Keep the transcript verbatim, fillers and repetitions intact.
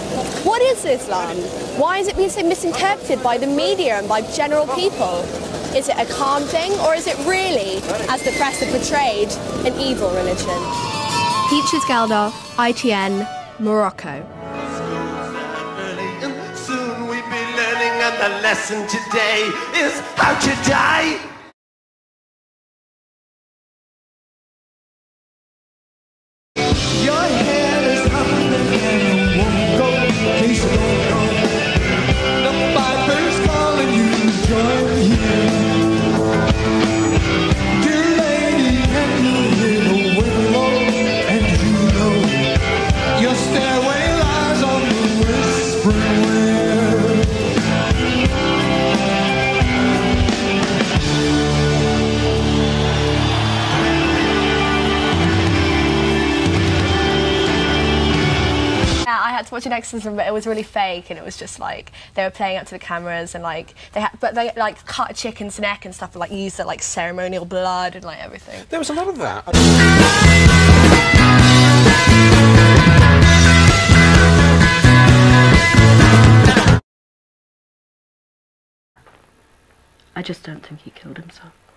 What is Islam? Why is it being so misinterpreted by the media and by general people? Is it a calm thing, or is it really, as the press have portrayed, an evil religion? Teachers Geldof, I T N, Morocco. Soon we'll be learning, and the lesson today is how to die. Your head is humming and won't go, in case you don't know. The Piper's calling you to join here. Dear lady, can you hear the wind blow? And you know your stairway lies on the whispering wind. I had to watch an exorcism, but it was really fake, and it was just like they were playing up to the cameras, and like they had, but they like cut a chicken's neck and stuff, and like used the like ceremonial blood and like everything. There was a lot of that. I just don't think he killed himself.